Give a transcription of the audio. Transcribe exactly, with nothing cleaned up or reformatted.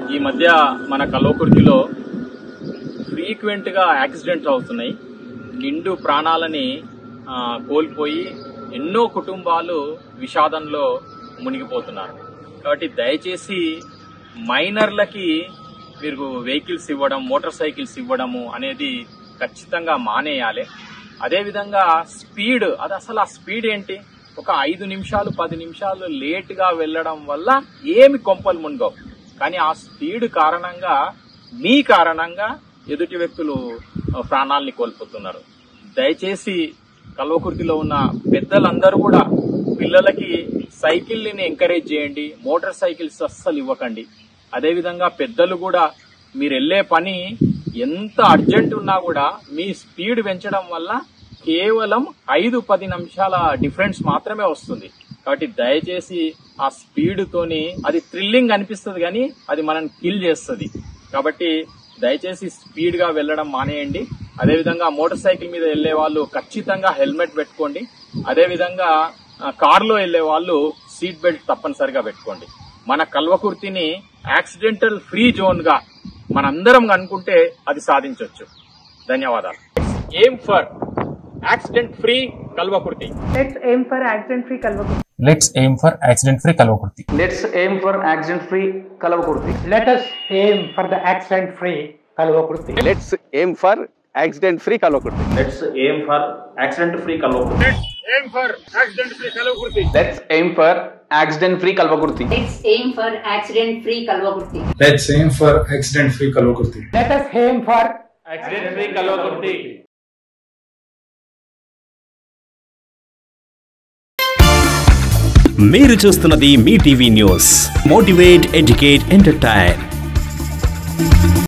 ఈ మధ్య మన కల్వకుర్తిలో ఫ్రీక్వెంట్గా యాక్సిడెంట్స్ అవుతున్నాయి. నిండు ప్రాణాలని కోల్పోయి ఎన్నో కుటుంబాలు విషాదంలో మునిగిపోతున్నారు. కాబట్టి దయచేసి మైనర్లకి మీరు వెహికల్స్ ఇవ్వడం, మోటార్ సైకిల్స్ ఇవ్వడము అనేది ఖచ్చితంగా మానేయాలి. అదేవిధంగా స్పీడ్, అది అసలు ఆ స్పీడ్ ఏంటి? ఒక ఐదు నిమిషాలు పది నిమిషాలు లేట్గా వెళ్ళడం వల్ల ఏమి కొంపలు మునిగవు. కానీ ఆ స్పీడ్ కారణంగా మీ కారణంగా ఎదుటి వ్యక్తులు ప్రాణాలని కోల్పోతున్నారు. దయచేసి కల్వకుర్తిలో ఉన్న పెద్దలందరూ కూడా పిల్లలకి సైకిల్ని ఎంకరేజ్ చేయండి, మోటార్ సైకిల్స్ అస్సలు ఇవ్వకండి. అదేవిధంగా పెద్దలు కూడా మీరు వెళ్ళే పని ఎంత అర్జెంట్ ఉన్నా కూడా మీ స్పీడ్ పెంచడం వల్ల కేవలం ఐదు పది నిమిషాల డిఫరెన్స్ మాత్రమే వస్తుంది. కాబట్టి దయచేసి ఆ స్పీడ్ తోని అది థ్రిల్లింగ్ అనిపిస్తుంది కానీ అది మనల్ని కిల్ చేస్తుంది. కాబట్టి దయచేసి స్పీడ్ గా వెళ్ళడం మానేయండి. అదేవిధంగా మోటార్ సైకిల్ మీద వెళ్లే వాళ్ళు ఖచ్చితంగా హెల్మెట్ పెట్టుకోండి. అదేవిధంగా కారులో వెళ్లే వాళ్ళు సీట్ బెల్ట్ తప్పనిసరిగా పెట్టుకోండి. మన కల్వకుర్తిని యాక్సిడెంటల్ ఫ్రీ జోన్ గా మనందరం అనుకుంటే అది సాధించవచ్చు. ధన్యవాదాలు. Aim for accident free Kalvakurti. Let's aim for accident free Kalvakurti. Let's aim for accident free Kalvakurti. Let's aim for accident free Kalvakurti. Let us aim for the accident free Kalvakurti. Let's aim for accident free Kalvakurti. Let's aim for accident free Kalvakurti. Let's aim for accident free Kalvakurti. Let's aim for accident free Kalvakurti. Let's aim for accident free Kalvakurti. Let's aim for accident free Kalvakurti. Let us aim for accident free Kalvakurti. మీరు చూస్తున్నది మీ TV news. Motivate, educate, entertain.